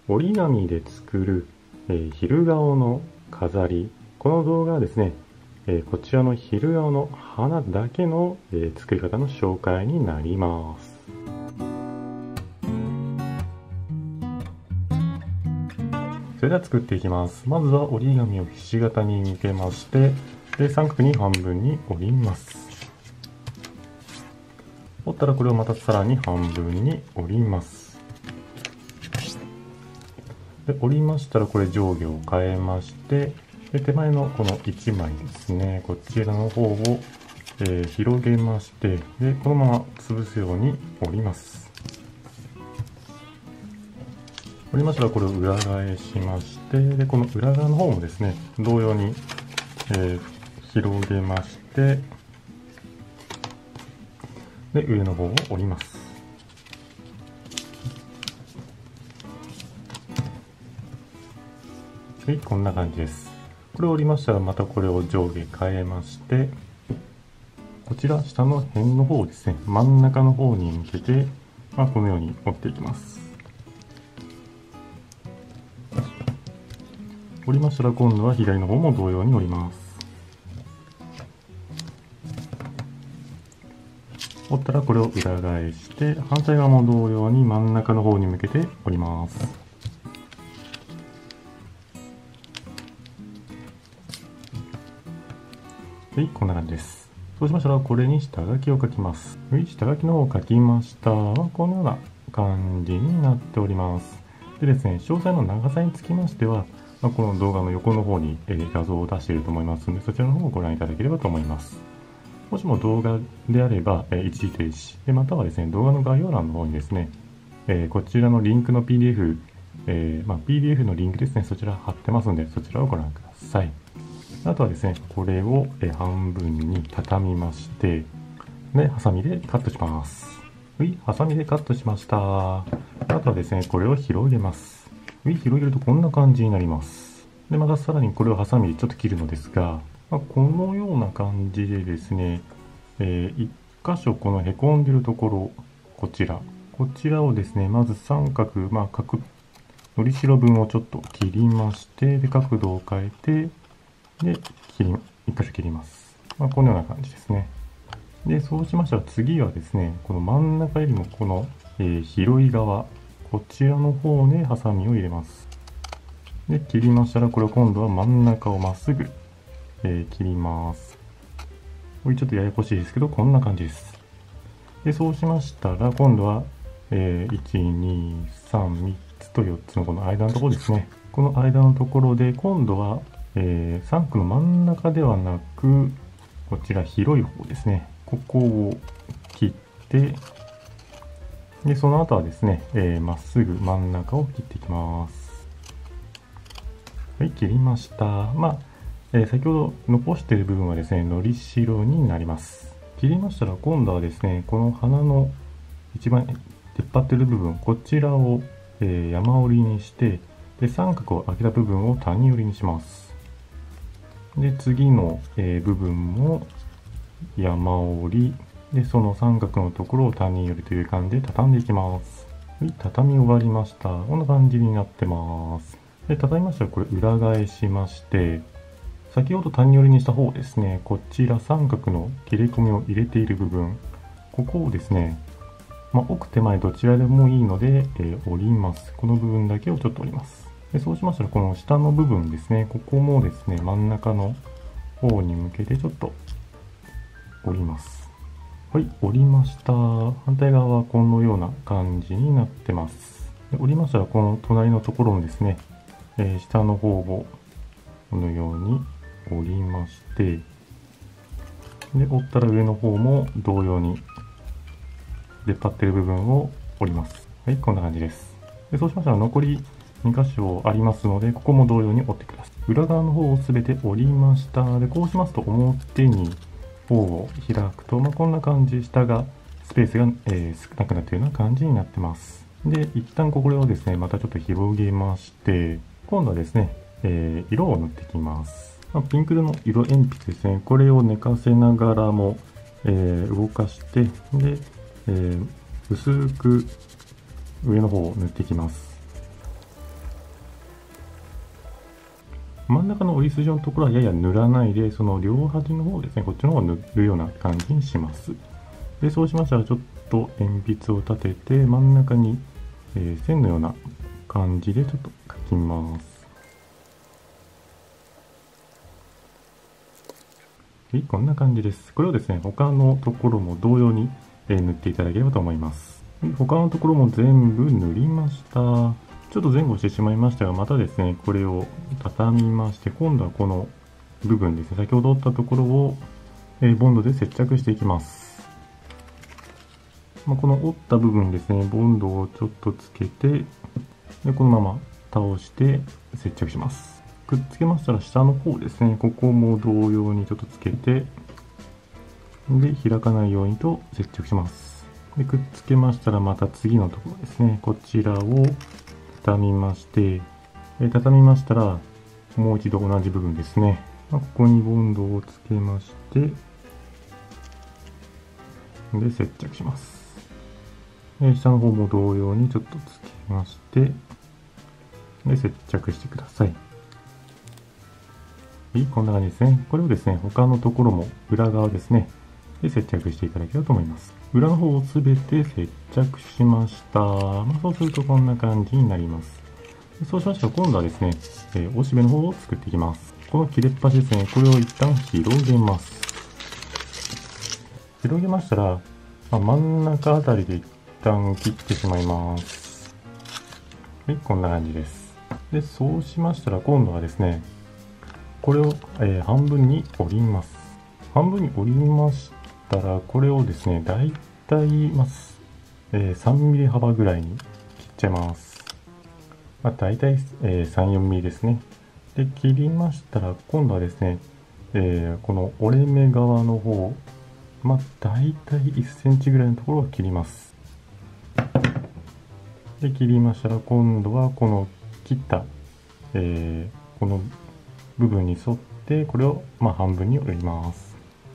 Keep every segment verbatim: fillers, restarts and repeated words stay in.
折り紙で作る、えー、昼顔の飾り。この動画はですね、えー、こちらの昼顔の花だけの、えー、作り方の紹介になります。それでは作っていきます。まずは折り紙をひし形に向けまして、で三角に半分に折ります。折ったらこれをまたさらに半分に折ります。で折りましたらこれ上下を変えまして、で手前のこのいちまいですね、こちらの方を、えー、広げまして、でこのまま潰すように折ります。折りましたらこれを裏返しまして、でこの裏側の方もですね同様に、えー、広げまして、で上の方を折ります。はい、こんな感じです。これを折りましたらまたこれを上下変えまして、こちら下の辺の方ですね、真ん中の方に向けて、まあ、このように折っていきます。折りましたら今度は左の方も同様に折ります。折ったらこれを裏返して、反対側も同様に真ん中の方に向けて折ります。はい、こんな感じです。そうしましたらこれに下書きを書きます。はい、下書きの方を書きました。このような感じになっております。でですね、詳細の長さにつきましては、この動画の横の方に画像を出していると思いますので、そちらの方をご覧いただければと思います。もしも動画であれば、一時停止、でまたはですね、動画の概要欄の方にですね、こちらのリンクの ピーディーエフ、えーまあ、ピーディーエフ のリンクですね、そちら貼ってますので、そちらをご覧ください。あとはですね、これを半分に畳みまして、で、ハサミでカットします。はい、ハサミでカットしました。あとはですね、これを広げます。はい、広げるとこんな感じになります。で、またさらにこれをハサミでちょっと切るのですが、まあ、このような感じでですね、えー、いっ箇所このへこんでるところ、こちら。こちらをですね、まず三角、まあ、角、のりしろ分をちょっと切りまして、で、角度を変えて、で、切り、いっ箇所切ります。まあ、このような感じですね。で、そうしましたら次はですね、この真ん中よりもこの、えー、広い側、こちらの方でハサミを入れます。で、切りましたら、これを今度は真ん中をまっすぐ、えー、切ります。これちょっとややこしいですけど、こんな感じです。で、そうしましたら、今度は、えー、いち、に、さん、みっつとよっつのこの間のところですね。この間のところで、今度は、えー、三角の真ん中ではなく、こちら広い方ですね。ここを切って、で、その後はですね、えー、まっすぐ真ん中を切っていきます。はい、切りました。まあ、えー、先ほど残している部分はですね、のりしろになります。切りましたら今度はですね、この花の一番出っ張っている部分、こちらを、えー、山折りにして、で、三角を開けた部分を谷折りにします。で、次の、えー、部分も山折り。で、その三角のところを谷折りという感じで畳んでいきます。はい、畳み終わりました。こんな感じになってます。で、畳みましたらこれ裏返しまして、先ほど谷折りにした方ですね、こちら三角の切れ込みを入れている部分、ここをですね、まあ、奥手前どちらでもいいので、えー、折ります。この部分だけをちょっと折ります。でそうしましたらこの下の部分ですね、ここもですね、真ん中の方に向けてちょっと折ります。はい、折りました。反対側はこのような感じになってます。で折りましたらこの隣のところもですね、えー、下の方をこのように折りまして、で折ったら上の方も同様に出っ張っている部分を折ります。はい、こんな感じです。でそうしましたら残りに箇所ありますので、ここも同様に折ってください。裏側の方をすべて折りました。で、こうしますと表に方を開くと、まあ、こんな感じ、下がスペースが、えー、少なくなっているような感じになってます。で、一旦これをですね、またちょっと広げまして、今度はですね、えー、色を塗っていきます。まあ、ピンク色の色鉛筆ですね、これを寝かせながらも、えー、動かして、で、えー、薄く上の方を塗っていきます。 真ん中の折り筋のところはやや塗らないで、その両端の方ですね、こっちの方を塗るような感じにします。で、そうしましたらちょっと鉛筆を立てて、真ん中に、えー、線のような感じでちょっと描きます。はい、こんな感じです。これをですね、他のところも同様に、えー、塗っていただければと思います。他のところも全部塗りました。ちょっと前後してしまいましたが、またですね、これを畳みまして、今度はこの部分ですね、先ほど折ったところを、えー、ボンドで接着していきます。まあ、この折った部分ですね、ボンドをちょっとつけて、でこのまま倒して接着します。くっつけましたら下の方ですね、ここも同様にちょっとつけて、で、開かないようにと接着します。で、くっつけましたらまた次のところですね、こちらを畳みまして、え畳みましたらもう一度同じ部分ですね、まあ、ここにボンドをつけまして、で、接着します。え下の方も同様にちょっとつけまして、で、接着してください。はい、こんな感じですね。これをですね、他のところも裏側ですね、で接着していただければと思います。裏の方をすべて接着しました。まあ、そうするとこんな感じになります。そうしましたら今度はですね、えー、おしべの方を作っていきます。この切れっ端ですね、これを一旦広げます。広げましたら、まあ、真ん中あたりで一旦切ってしまいます。はい、こんな感じです。で、そうしましたら今度はですね、これを、えー、半分に折ります。半分に折りましたら、これをですね、だいたい、まあえー、さんミリ幅ぐらいに切っちゃいます。まあ、だいたい、えー、さん、よんミリですね。で、切りましたら、今度はですね、えー、この折れ目側の方、まあ、だいたいいっセンチぐらいのところを切ります。で、切りましたら、今度はこの切った、えー、この部分に沿って、これを、まあ、半分に折ります。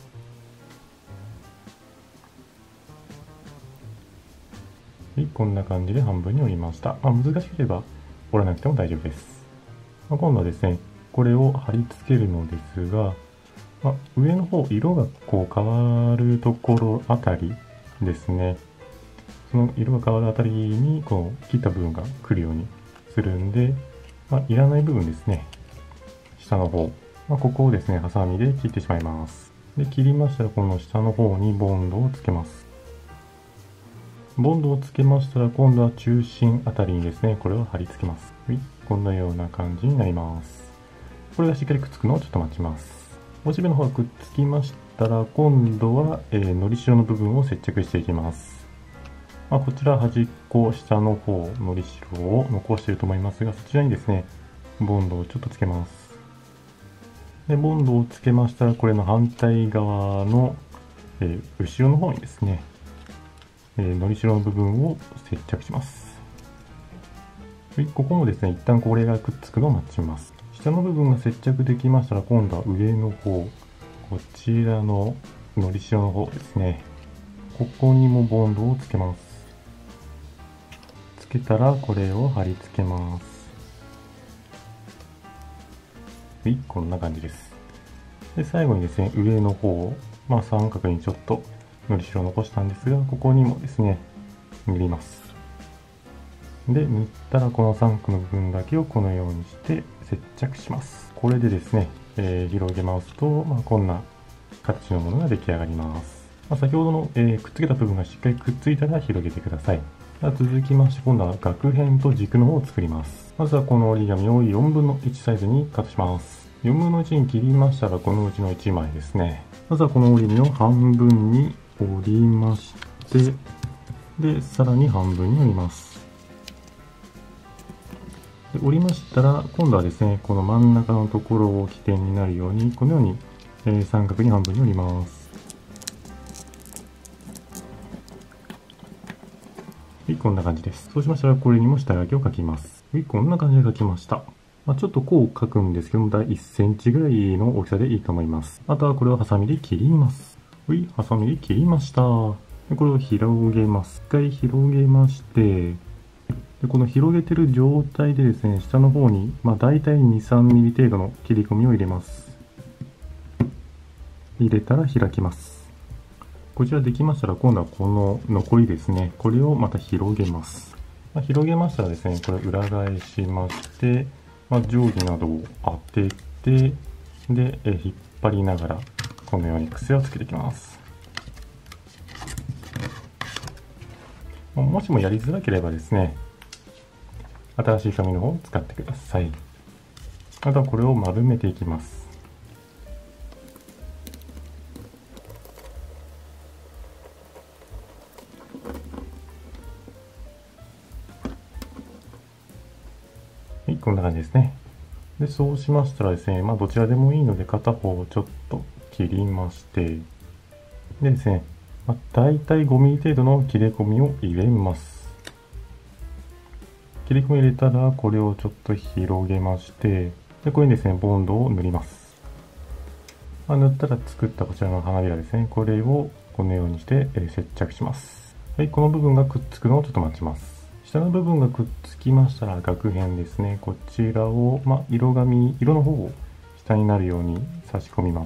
はい、こんな感じで半分に折りました。まあ、難しければ折らなくても大丈夫です。まあ、今度はですね、これを貼り付けるのですが、まあ、上の方、色がこう変わるところあたりですね、その色が変わるあたりにこう切った部分が来るようにするんで、まあ、いらない部分ですね、下の方、まあ、ここをですね、ハサミで切ってしまいます。で、切りましたらこの下の方にボンドをつけます。ボンドをつけましたら今度は中心あたりにですね、これを貼り付けます。はい、こんなような感じになります。これがしっかりくっつくのをちょっと待ちます。おしべの方がくっつきましたら、今度は、えー、のりしろの部分を接着していきます。まあ、こちら端っこ、下の方、のりしろを残していると思いますが、そちらにですね、ボンドをちょっとつけます。で、ボンドをつけましたら、これの反対側の、えー、後ろの方にですね、えー、のりしろの部分を接着します。はい、ここもですね、一旦これがくっつくのを待ちます。下の部分が接着できましたら、今度は上の方、こちらののりしろの方ですね。ここにもボンドをつけます。つけたら、これを貼り付けます。はい、こんな感じです。で、最後にですね、上の方、まあ三角にちょっとのりしろを残したんですが、ここにもですね、塗ります。で、塗ったらこの三角の部分だけをこのようにして接着します。これでですね、えー、広げますと、まあ、こんな形のものが出来上がります。まあ、先ほどの、えー、くっつけた部分がしっかりくっついたら広げてください。続きまして、今度は額辺と軸の方を作ります。まずはこの折り紙をよんぶんのいちサイズにカットします。よんぶんのいちに切りましたら、このうちのいちまいですね。まずはこの折り目を半分に折りまして、で、さらに半分に折ります。で折りましたら、今度はですね、この真ん中のところを起点になるように、このように、えー、三角に半分に折ります。はい、こんな感じです。そうしましたら、これにも下書きを描きます。はい、こんな感じで描きました。まあ、ちょっとこう描くんですけども、だいいっセンチぐらいの大きさでいいと思います。あとはこれをハサミで切ります。はい、ハサミで切りました。でこれを広げます。一回広げまして、 でこの広げてる状態でですね、下の方に、まあ、大体に、さんミリ程度の切り込みを入れます。入れたら開きます。こちらできましたら、今度はこの残りですね、これをまた広げます。まあ、広げましたらですね、これ裏返しまして、まあ、定規などを当てて、で、え引っ張りながら、このように癖をつけていきます。もしもやりづらければですね、新しい紙の方を使ってください。あとはこれを丸めていきます。はい、こんな感じですね。で、そうしましたらですね、まあどちらでもいいので片方をちょっと切りまして、でですね、まあ、大体ごミリ程度の切れ込みを入れます。切り込み入れたら、これをちょっと広げまして、で、これにですね、ボンドを塗ります。まあ、塗ったら作ったこちらの花びらですね、これをこのようにして、えー、接着します。はい、この部分がくっつくのをちょっと待ちます。下の部分がくっつきましたら、額辺ですね、こちらを、まあ、色紙、色の方を下になるように差し込みます。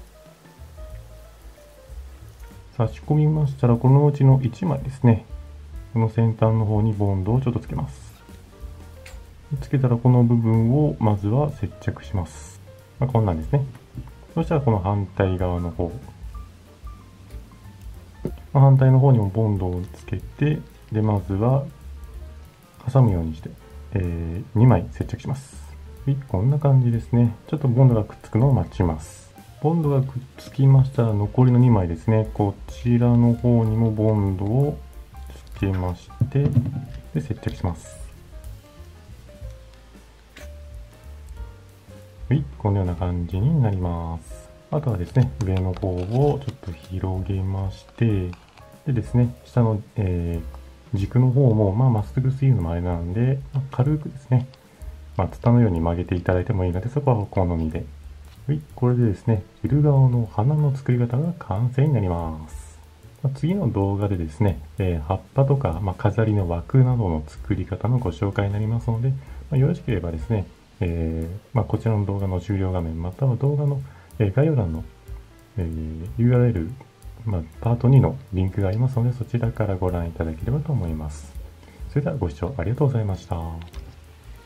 差し込みましたら、このうちのいちまいですね、この先端の方にボンドをちょっとつけます。つけたらこの部分をまずは接着します。まあ、こんなんですね。そしたらこの反対側の方、まあ、反対の方にもボンドをつけて、で、まずは挟むようにして、えー、にまい接着します。はい、こんな感じですね。ちょっとボンドがくっつくのを待ちます。ボンドがくっつきましたら残りのにまいですね。こちらの方にもボンドをつけまして、で、接着します。はい、このような感じになります。あとはですね、上の方をちょっと広げまして、でですね、下の、えー軸の方も、まあ、まっすぐすぎるのもあれなんで、まあ、軽くですね、まあ、ツタのように曲げていただいてもいいので、そこはお好みで。はい、これでですね、昼顔の花の作り方が完成になります。まあ、次の動画でですね、えー、葉っぱとか、まあ、飾りの枠などの作り方のご紹介になりますので、まあ、よろしければですね、えーまあ、こちらの動画の終了画面、または動画の、えー、概要欄の、えー、ユーアールエル、まあ、パートにのリンクがありますので、そちらからご覧いただければと思います。それではご視聴ありがとうございました。